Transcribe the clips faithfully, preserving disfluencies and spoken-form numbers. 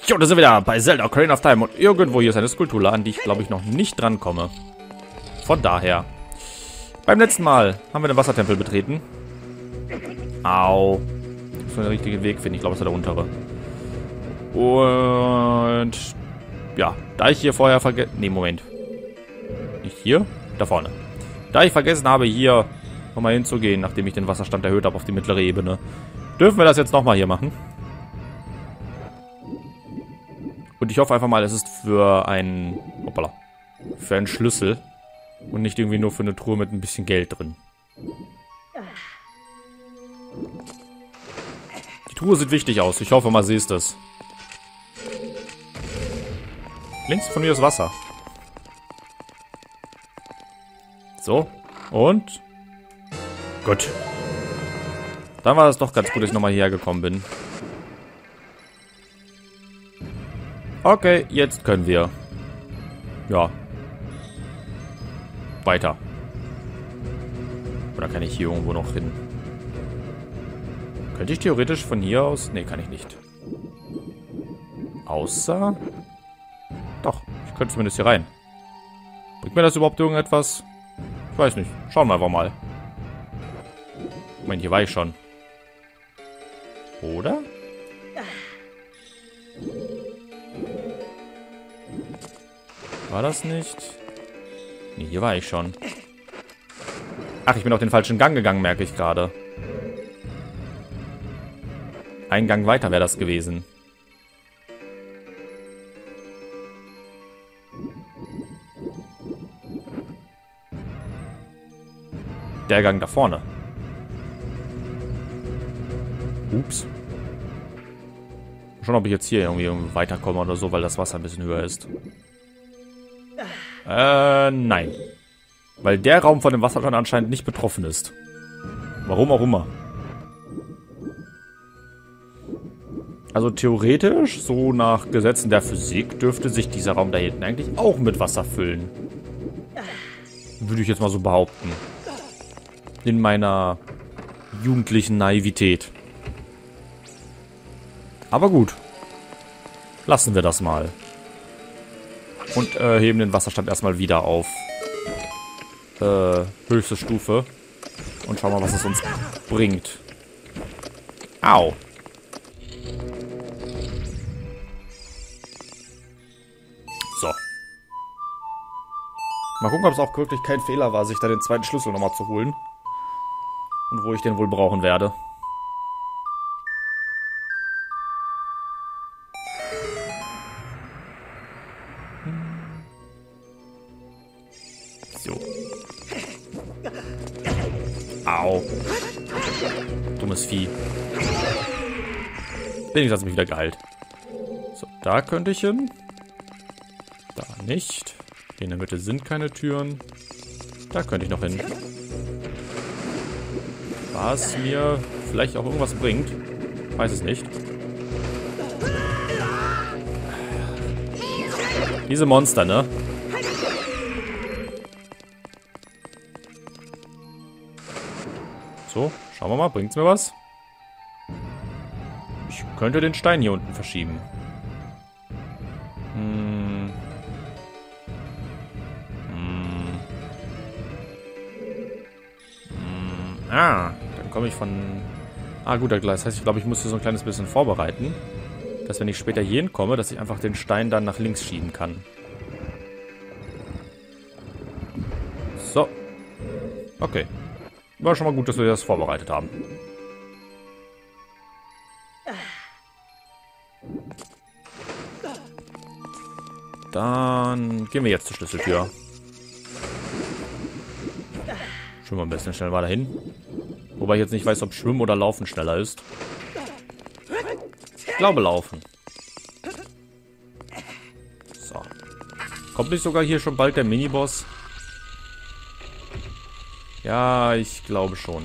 Jo, da sind wir wieder bei Zelda Ocarina of Time. Und irgendwo hier ist eine Skulptur, an die ich, glaube ich, noch nicht drankomme. Von daher. Beim letzten Mal haben wir den Wassertempel betreten. Au. Das ist den richtigen Weg, finde ich. Ich glaube, es ist der untere. Und... ja, da ich hier vorher vergessen... nee, Moment. Nicht hier? Da vorne. Da ich vergessen habe, hier nochmal hinzugehen, nachdem ich den Wasserstand erhöht habe auf die mittlere Ebene, dürfen wir das jetzt nochmal hier machen. Und ich hoffe einfach mal, es ist für einen... hoppala. Für einen Schlüssel. Und nicht irgendwie nur für eine Truhe mit ein bisschen Geld drin. Die Truhe sieht wichtig aus. Ich hoffe mal, sie ist es. Links von mir ist Wasser. So. Und? Gut. Dann war es doch ganz gut, dass ich nochmal hierher gekommen bin. Okay, jetzt können wir. Ja. Weiter. Oder kann ich hier irgendwo noch hin? Könnte ich theoretisch von hier aus... nee, kann ich nicht. Außer... doch, ich könnte zumindest hier rein. Bringt mir das überhaupt irgendetwas? Ich weiß nicht. Schauen wir einfach mal. Moment, hier war ich schon. Oder? War das nicht? Nee, hier war ich schon. Ach, ich bin auf den falschen Gang gegangen, merke ich gerade. Ein Gang weiter wäre das gewesen. Der Gang da vorne. Ups. Schon, ob ich jetzt hier irgendwie weiterkomme oder so, weil das Wasser ein bisschen höher ist. Äh, nein. Weil der Raum von dem Wasserstand anscheinend nicht betroffen ist. Warum auch immer. Also theoretisch, so nach Gesetzen der Physik, dürfte sich dieser Raum da hinten eigentlich auch mit Wasser füllen. Würde ich jetzt mal so behaupten. In meiner jugendlichen Naivität. Aber gut. Lassen wir das mal. Und äh, heben den Wasserstand erstmal wieder auf äh, höchste Stufe. Und schauen mal, was es uns bringt. Au. So. Mal gucken, ob es auch wirklich kein Fehler war, sich da den zweiten Schlüssel nochmal zu holen. Und wo ich den wohl brauchen werde. So. Au. Dummes Vieh. Wenigstens hat es mich wieder geheilt. So, da könnte ich hin. Da nicht. Hier in der Mitte sind keine Türen. Da könnte ich noch hin. Was mir vielleicht auch irgendwas bringt. Weiß es nicht. Diese Monster, ne? So, schauen wir mal. Bringt's mir was? Ich könnte den Stein hier unten verschieben. Hm. Hm. Hm. Ah, dann komme ich von... ah, gut, das heißt, ich glaube, ich muss hier so ein kleines bisschen vorbereiten. Dass, wenn ich später hier hinkomme, dass ich einfach den Stein dann nach links schieben kann. So. Okay. War schon mal gut, dass wir das vorbereitet haben. Dann gehen wir jetzt zur Schlüsseltür. Schwimmen wir ein bisschen schnell weiter hin. Wobei ich jetzt nicht weiß, ob Schwimmen oder Laufen schneller ist. Ich glaube Laufen. So. Kommt nicht sogar hier schon bald der Miniboss? Ja, ich glaube schon.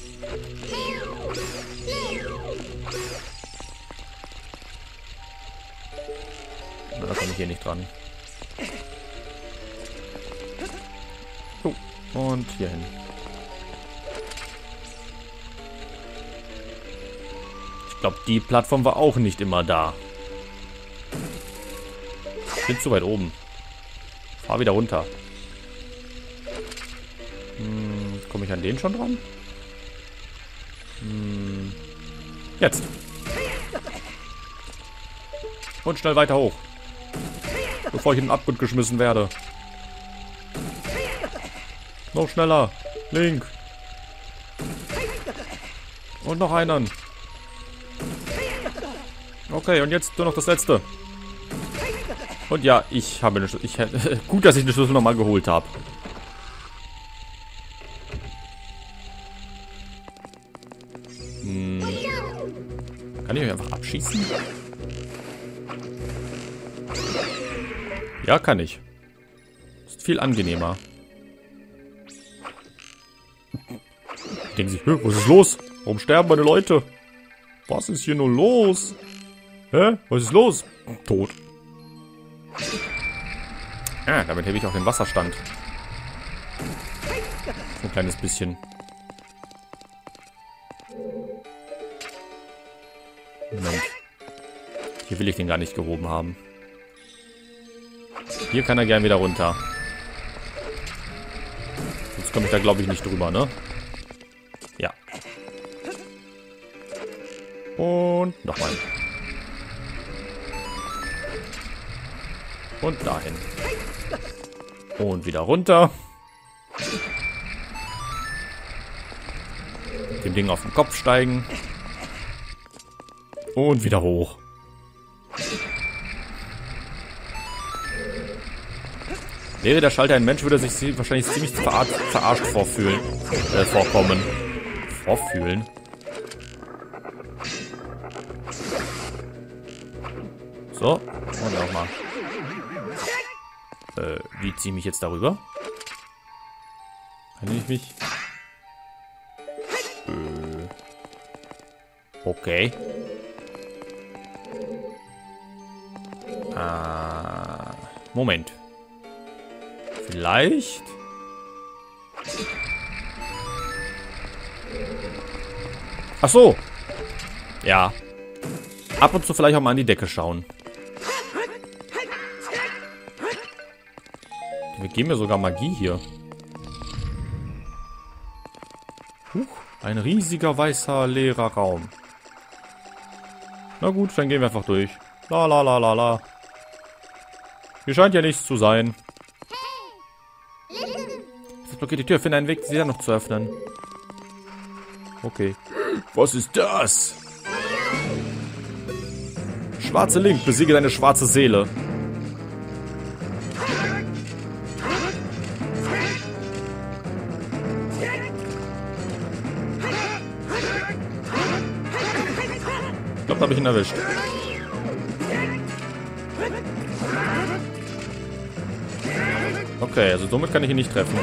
Na, da komme ich hier nicht dran. So, und hier hin. Ich glaube, die Plattform war auch nicht immer da. bin zu weit oben. Fahr wieder runter. Hm, komme ich an den schon dran? Hm, jetzt. Und schnell weiter hoch. Bevor ich in den Abgrund geschmissen werde. Noch schneller. Link. Und noch einen. Okay, und jetzt nur noch das letzte. Und ja, ich habe eine Schlüssel. Ich hätte, gut, dass ich den Schlüssel nochmal geholt habe. Hm. Kann ich euch einfach abschießen? Ja, kann ich. Ist viel angenehmer. Denken sich, was ist los? Warum sterben meine Leute? Was ist hier nur los? Hä? Was ist los? Tot. Ah, damit hebe ich auch den Wasserstand. Ein kleines bisschen. Moment. Hier will ich den gar nicht gehoben haben. Hier kann er gern wieder runter. Sonst komme ich da, glaube ich, nicht drüber, ne? Ja. Und nochmal. Und dahin. Und wieder runter. Dem Ding auf den Kopf steigen. Und wieder hoch. Wäre der Schalter ein Mensch, würde er sich wahrscheinlich ziemlich verar verarscht vorfühlen. Äh, vorkommen. Vorfühlen. So. Und nochmal. Äh, wie ziehe ich mich jetzt darüber? Kann ich mich... Äh. Okay. Ah. Moment. Vielleicht... Ach so. Ja. Ab und zu vielleicht auch mal an die Decke schauen. Wir geben ja sogar Magie hier. Huch, ein riesiger, weißer, leerer Raum. Na gut, dann gehen wir einfach durch. La la la la la. Hier scheint ja nichts zu sein. Das blockiert die Tür. Finde einen Weg, sie dann noch zu öffnen. Okay. Was ist das? Schwarze Link, besiege deine schwarze Seele. Ich glaube, da habe ich ihn erwischt. Okay, also somit kann ich ihn nicht treffen.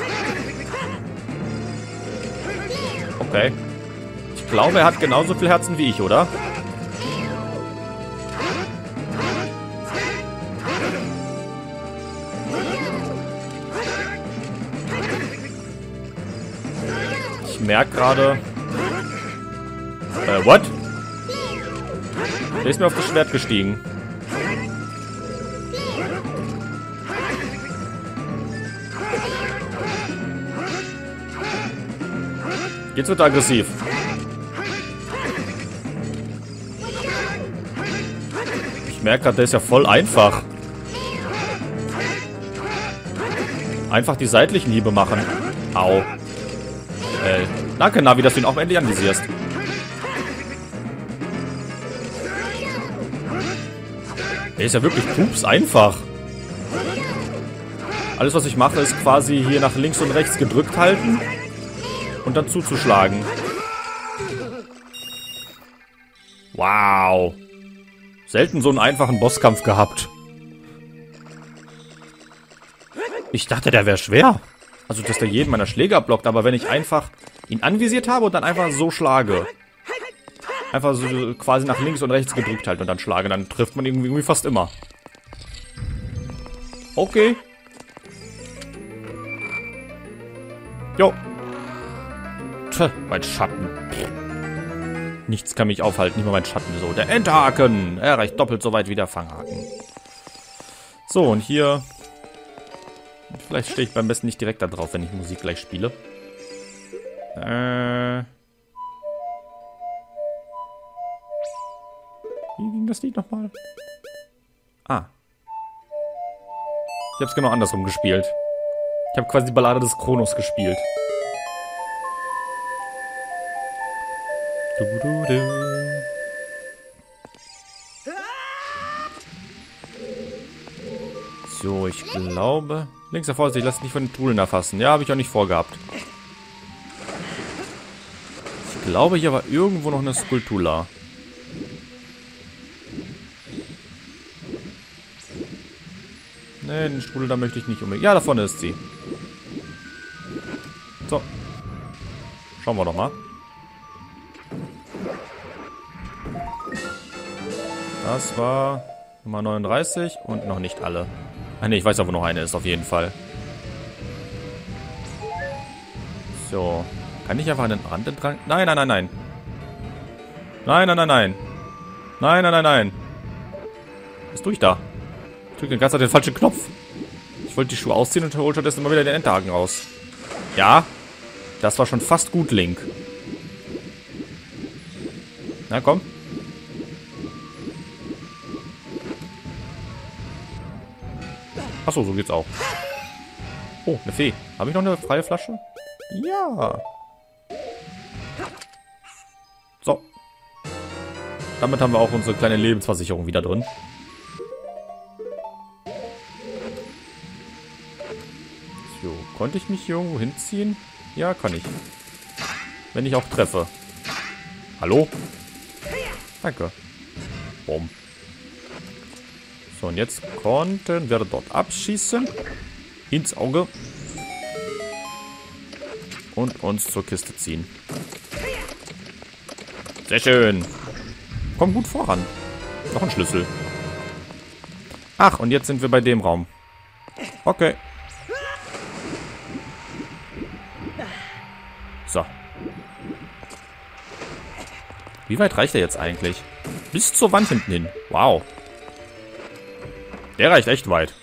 Okay. Ich glaube, er hat genauso viel Herzen wie ich, oder? Ich merke gerade... Äh, what? Der ist mir auf das Schwert gestiegen. Jetzt wird er aggressiv. Ich merke gerade, der ist ja voll einfach. Einfach die seitlichen Hiebe machen. Au. Äh, danke, Navi, dass du ihn auch endlich anvisierst. Der ist ja wirklich pups einfach. Alles, was ich mache, ist quasi hier nach links und rechts gedrückt halten und dann zuzuschlagen. Wow. Selten so einen einfachen Bosskampf gehabt. Ich dachte, der wäre schwer. Also, dass der jeden meiner Schläge abblockt, aber wenn ich einfach ihn anvisiert habe und dann einfach so schlage. Einfach so quasi nach links und rechts gedrückt halt und dann schlage, dann trifft man irgendwie, irgendwie fast immer. Okay. Jo. Tja, mein Schatten. Nichts kann mich aufhalten, nicht mal mein Schatten so. Der Endhaken. Er reicht doppelt so weit wie der Fanghaken. So, und hier... Vielleicht stehe ich beim besten nicht direkt da drauf, wenn ich Musik gleich spiele. Äh... Wie ging das Lied nochmal? Ah. Ich habe es genau andersrum gespielt. Ich habe quasi die Ballade des Kronos gespielt. Du, du, du. So, ich glaube... Links davor, ich lasse nicht von den Trudeln erfassen. Ja, habe ich auch nicht vorgehabt. Ich glaube, hier war irgendwo noch eine Skulptula. Ne, den Strudel da möchte ich nicht unbedingt. Ja, da vorne ist sie. So. Schauen wir doch mal. Das war Nummer neununddreißig und noch nicht alle. Ah ne, ich weiß aber, wo noch eine ist, auf jeden Fall. So. Kann ich einfach an den Rand entlang? Nein, nein, nein, nein. Nein, nein, nein, nein. Nein, nein, nein, nein. Was tue ich da? Ich drücke den ganzen Zeit den falschen Knopf. Ich wollte die Schuhe ausziehen und hole stattdessen immer wieder den Enterhaken raus. Ja. Das war schon fast gut, Link. Na, komm. Achso, so geht's auch. Oh, eine Fee. Habe ich noch eine freie Flasche? Ja. So. Damit haben wir auch unsere kleine Lebensversicherung wieder drin. So, konnte ich mich hier irgendwo hinziehen? Ja, kann ich. Wenn ich auch treffe. Hallo? Danke. Bumm. So, und jetzt konnten wir dort abschießen. Ins Auge. Und uns zur Kiste ziehen. Sehr schön. Komm gut voran. Noch ein Schlüssel. Ach, und jetzt sind wir bei dem Raum. Okay. So. Wie weit reicht er jetzt eigentlich? Bis zur Wand hinten hin. Wow. Der reicht echt weit.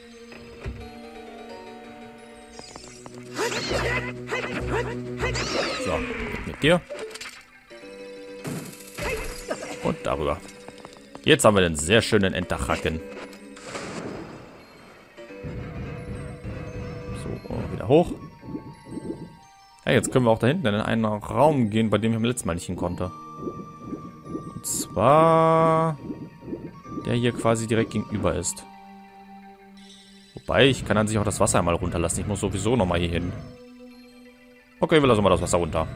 So, mit dir. Und darüber. Jetzt haben wir den sehr schönen Enterhaken. So, wieder hoch. Ja, jetzt können wir auch da hinten in einen Raum gehen, bei dem ich am letzten Mal nicht hin konnte. Und zwar... der hier quasi direkt gegenüber ist. Wobei, ich kann an sich auch das Wasser einmal runterlassen. Ich muss sowieso nochmal hier hin. Okay, wir lassen mal das Wasser runter.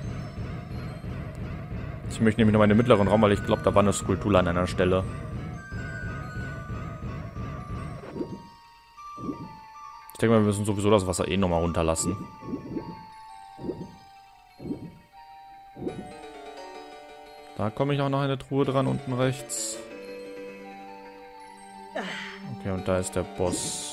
Ich möchte nämlich noch mal in den mittleren Raum, weil ich glaube, da war eine Skulptur an einer Stelle. Ich denke mal, wir müssen sowieso das Wasser eh nochmal runterlassen. Da komme ich auch noch eine Truhe dran, unten rechts. Okay, und da ist der Boss.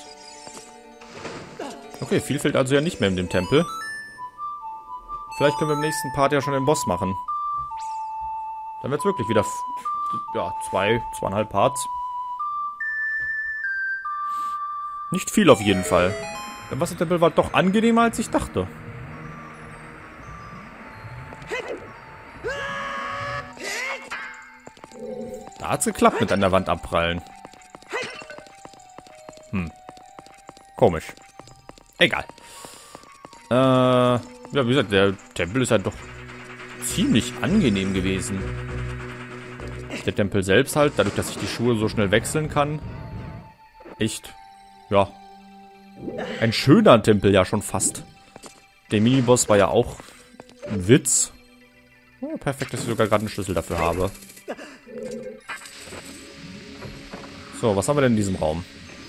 Okay, viel fehlt also ja nicht mehr in dem Tempel. Vielleicht können wir im nächsten Part ja schon den Boss machen. Dann wird es wirklich wieder ja, zwei, zweieinhalb Parts. Nicht viel auf jeden Fall. Der Wassertempel war doch angenehmer, als ich dachte. Da hat es geklappt mit an der Wand abprallen. Hm. Komisch. Egal. Äh, ja, wie gesagt, der Tempel ist halt doch ziemlich angenehm gewesen. Der Tempel selbst halt, dadurch, dass ich die Schuhe so schnell wechseln kann. Echt, ja. Ein schöner Tempel ja schon fast. Der Miniboss war ja auch ein Witz. Oh, perfekt, dass ich sogar gerade einen Schlüssel dafür habe. So, was haben wir denn in diesem Raum?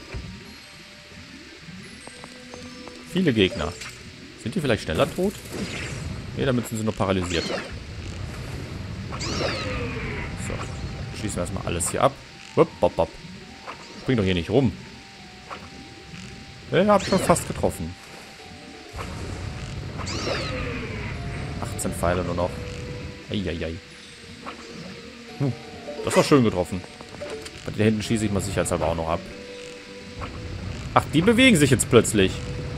Viele Gegner. Sind die vielleicht schneller tot? Ne, damit sind sie nur paralysiert. So. Schießen wir erstmal alles hier ab. Wupp, bop, bop. Spring doch hier nicht rum. Ja, hab ich schon fast getroffen. achtzehn Pfeile nur noch. Eieiei. Hm, das war schön getroffen. Bei da hinten schieße ich mal sicherheitshalber auch noch ab. Ach, die bewegen sich jetzt plötzlich.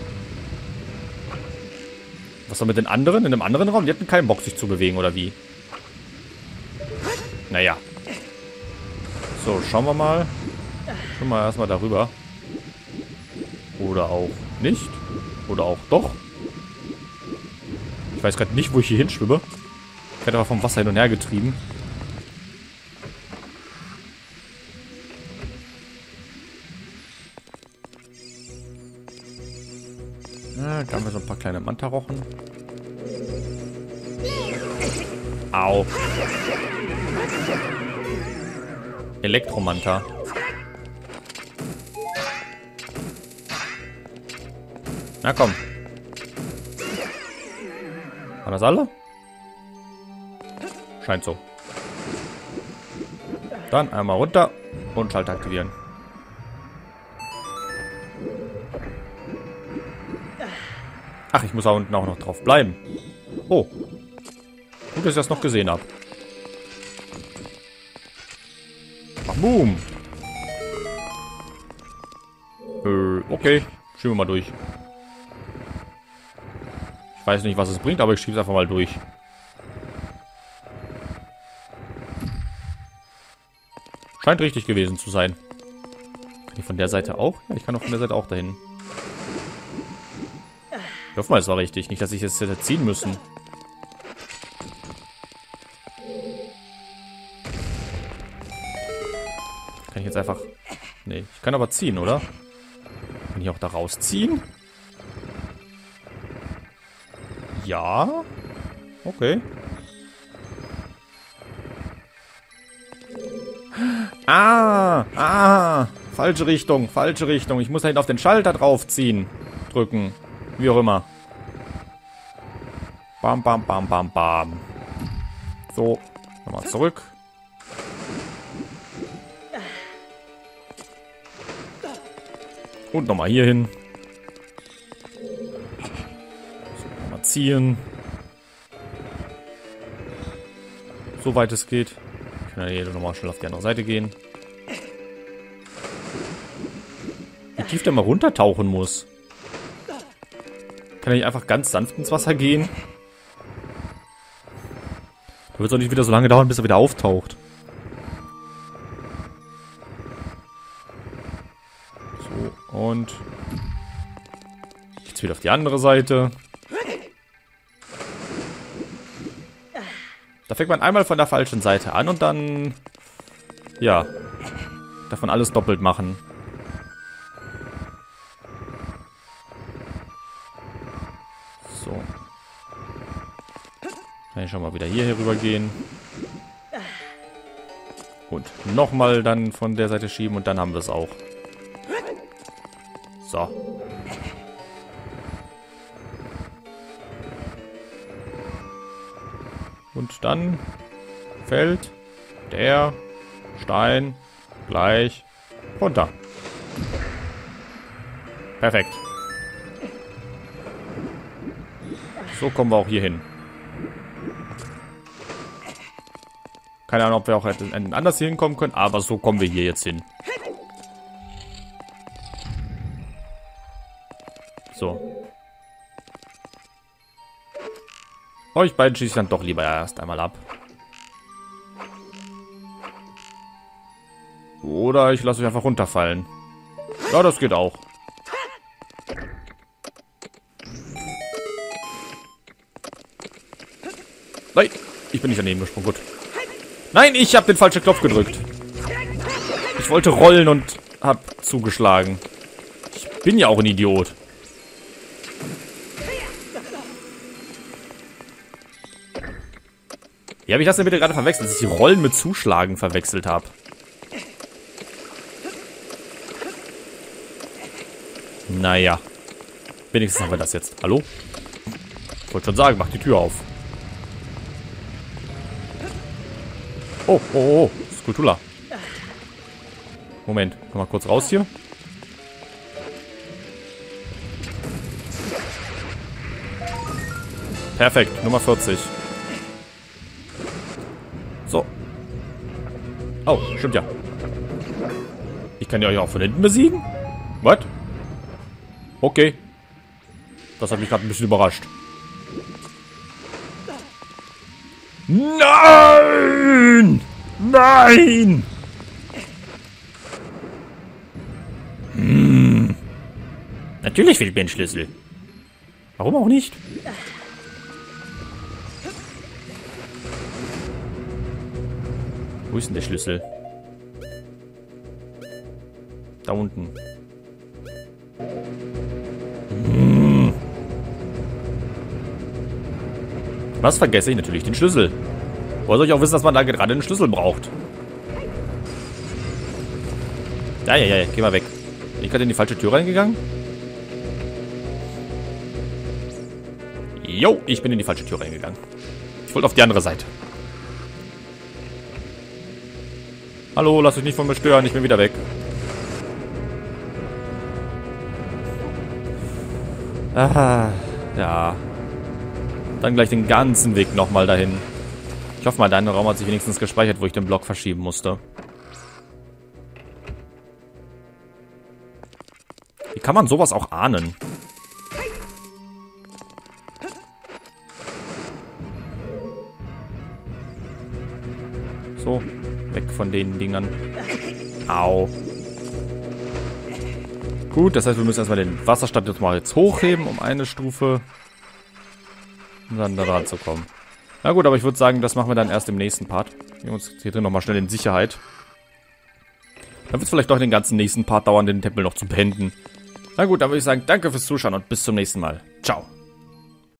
Was war mit den anderen? In einem anderen Raum? Die hatten keinen Bock, sich zu bewegen, oder wie? Naja. So, schauen wir mal. Schauen wir mal erstmal darüber. Oder auch nicht. Oder auch doch. Ich weiß gerade nicht, wo ich hier hinschwimme. Ich werde aber vom Wasser hin und her getrieben. Ja, da haben wir so ein paar kleine Mantarochen. Au. Elektromanta. Na komm. Waren das alle? Scheint so. Dann einmal runter und Schalter aktivieren. Ach, ich muss da unten auch noch drauf bleiben. Oh. Gut, dass ich das noch gesehen habe. Boom. Äh, okay. Schieben wir mal durch. Ich weiß nicht, was es bringt, aber ich schiebe es einfach mal durch. Scheint richtig gewesen zu sein. Kann ich von der Seite auch? Ja, ich kann auch von der Seite auch dahin. Ich hoffe mal, es war richtig. Nicht, dass ich es hätte ziehen müssen. Kann ich jetzt einfach... Nee, ich kann aber ziehen, oder? Kann ich auch da rausziehen? Ja. Okay. Ah, ah. Falsche Richtung, falsche Richtung. Ich muss halt auf den Schalter draufziehen. Drücken. Wie auch immer. Bam, bam, bam, bam, bam. So. Nochmal zurück. Und nochmal hier hin. So, nochmal ziehen. So weit es geht. Ich kann ja hier nochmal schnell auf die andere Seite gehen. Wie tief der mal runtertauchen muss. Kann ich einfach ganz sanft ins Wasser gehen? Da wird es auch nicht wieder so lange dauern, bis er wieder auftaucht. So, und jetzt wieder auf die andere Seite. Da fängt man einmal von der falschen Seite an und dann, ja, darf man alles doppelt machen. So. Kann ich schon mal wieder hier rüber gehen. Und nochmal dann von der Seite schieben und dann haben wir es auch. So. Und dann fällt der Stein gleich runter. Perfekt. So kommen wir auch hier hin. Keine Ahnung, ob wir auch hätten anders hier hinkommen können, aber so kommen wir hier jetzt hin. So. Euch beiden schieße ich dann doch lieber erst einmal ab. Oder ich lasse euch einfach runterfallen. Ja, das geht auch. Nein, ich bin nicht daneben gesprungen. Gut. Nein, ich habe den falschen Knopf gedrückt. Ich wollte rollen und habe zugeschlagen. Ich bin ja auch ein Idiot. Wie habe ich das denn bitte gerade verwechselt, dass ich Rollen mit Zuschlagen verwechselt habe? Naja. Wenigstens haben wir das jetzt. Hallo? Ich wollte schon sagen, mach die Tür auf. Oh, oh, oh. Skulptula. Moment. Komm mal kurz raus hier. Perfekt. Nummer vierzig. So. Oh, stimmt ja. Ich kann ja euch auch von hinten besiegen? What? Okay. Das hat mich gerade ein bisschen überrascht. Nein! Nein! Hm. Natürlich fehlt mir ein Schlüssel. Warum auch nicht? Wo ist denn der Schlüssel? Da unten. Hm. Was vergesse ich? Natürlich den Schlüssel. Woher soll ich auch wissen, dass man da gerade einen Schlüssel braucht? Ja, ja, ja, geh mal weg. Bin ich gerade in die falsche Tür reingegangen? Jo, ich bin in die falsche Tür reingegangen. Ich wollte auf die andere Seite. Hallo, lass dich nicht von mir stören, ich bin wieder weg. Ah, ja. Dann gleich den ganzen Weg nochmal dahin. Ich hoffe mal, dein Raum hat sich wenigstens gespeichert, wo ich den Block verschieben musste. Wie kann man sowas auch ahnen? So, weg von den Dingern. Au. Gut, das heißt, wir müssen erstmal den Wasserstand jetzt mal jetzt hochheben, um eine Stufe. Um dann da dran zu kommen. Na gut, aber ich würde sagen, das machen wir dann erst im nächsten Part. Wir uns hier drin nochmal schnell in Sicherheit. Dann wird es vielleicht doch den ganzen nächsten Part dauern, den Tempel noch zu beenden. Na gut, dann würde ich sagen, danke fürs Zuschauen und bis zum nächsten Mal. Ciao.